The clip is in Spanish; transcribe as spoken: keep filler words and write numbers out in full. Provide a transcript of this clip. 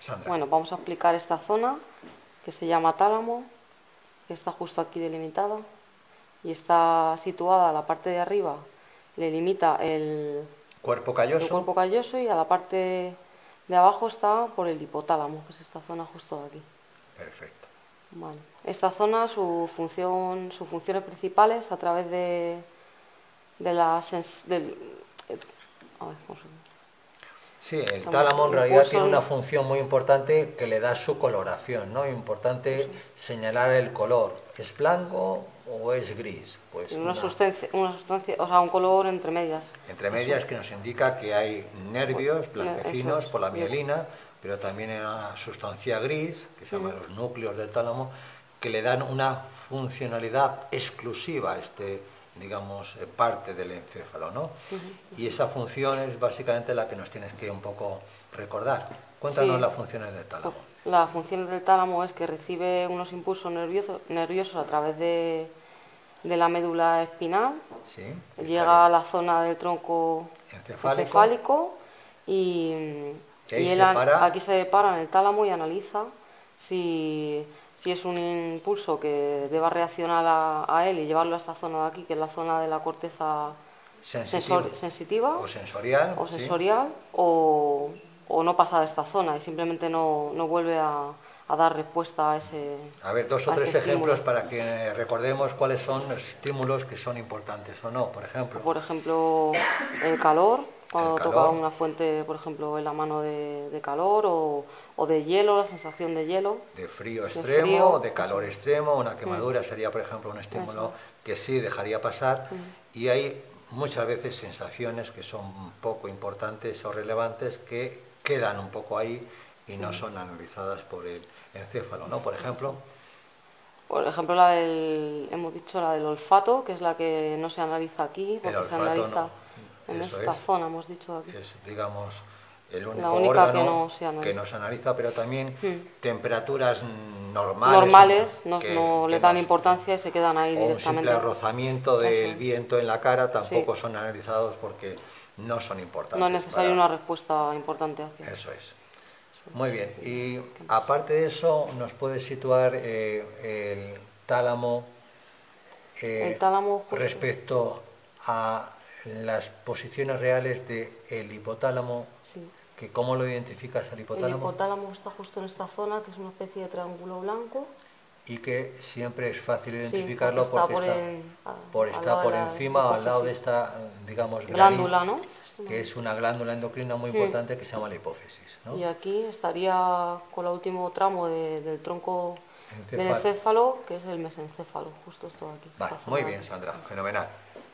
Sandra. Bueno, vamos a explicar esta zona que se llama tálamo, que está justo aquí delimitada y está situada a la parte de arriba, le limita el Cuerpo calloso. el cuerpo calloso y a la parte de abajo está por el hipotálamo, que es esta zona justo de aquí. Perfecto. Vale. Esta zona, su función, sus funciones principales a través de, de la sens, del, eh, a ver, ¿cómo se Sí, el tálamo en realidad impulso, tiene una función muy importante que le da su coloración, ¿no? Importante sí. señalar el color. ¿Es blanco o es gris? Pues una, una, sustancia, una sustancia, o sea, un color entre medias. entre medias Eso. que nos indica que hay nervios Pues, blanquecinos es. por la mielina, pero también hay una sustancia gris, que se llama Mm. los núcleos del tálamo, que le dan una funcionalidad exclusiva a este, digamos, eh, parte del encéfalo, ¿no? Uh-huh. Y esa función es básicamente la que nos tienes que un poco recordar. Cuéntanos Sí. las funciones del tálamo. La función del tálamo es que recibe unos impulsos nerviosos, nerviosos a través de, de la médula espinal, Sí, llega a la zona del tronco encefálico, encefálico y, y él se aquí se para en el tálamo y analiza si, si es un impulso que deba reaccionar a, a él y llevarlo a esta zona de aquí, que es la zona de la corteza Sensitivo, sensor, sensitiva o sensorial, o, sensorial, ¿sí? o, o no pasa de esta zona y simplemente no, no vuelve a, a dar respuesta a ese A ver, dos o a tres ese ejemplos estímulo. para que recordemos cuáles son los estímulos que son importantes o no, por ejemplo. Por ejemplo, el calor, cuando El calor. toca una fuente, por ejemplo, en la mano de, de calor o, o de hielo, la sensación de hielo. De frío de extremo, frío, de calor eso. extremo, una quemadura Mm. sería, por ejemplo, un estímulo Eso. que sí dejaría pasar. Mm. Y hay muchas veces sensaciones que son poco importantes o relevantes que quedan un poco ahí y no son analizadas por el encéfalo, ¿no? Por ejemplo. Por ejemplo, la del, hemos dicho la del olfato, que es la que no se analiza aquí, porque El olfato se analiza no. en Eso esta es. zona, hemos dicho aquí. Es, digamos, el único La única órgano que no se analiza. que no se analiza, pero también Mm. temperaturas normales, normales no, que, no que le dan nos, importancia y se quedan ahí o un directamente. simple rozamiento del Eso. viento en la cara tampoco Sí. son analizados porque no son importantes. No es necesaria para... una respuesta importante hacia Eso es. Muy bien. Y aparte de eso, ¿nos puedes situar eh, el tálamo, eh, el tálamo justo. respecto a las posiciones reales del hipotálamo? Sí. Que ¿Cómo lo identificas al hipotálamo? El hipotálamo está justo en esta zona, que es una especie de triángulo blanco. Y que siempre es fácil identificarlo sí, porque porque está está por, en, a, por, está por encima, al lado de esta, digamos, glándula, ¿no? Que es una glándula endocrina muy importante mm. que se llama la hipófisis, ¿no? Y aquí estaría con el último tramo de, del tronco encéfalo. del encéfalo, que es el mesencéfalo, justo esto de aquí. Vale, muy bien, Sandra, fenomenal.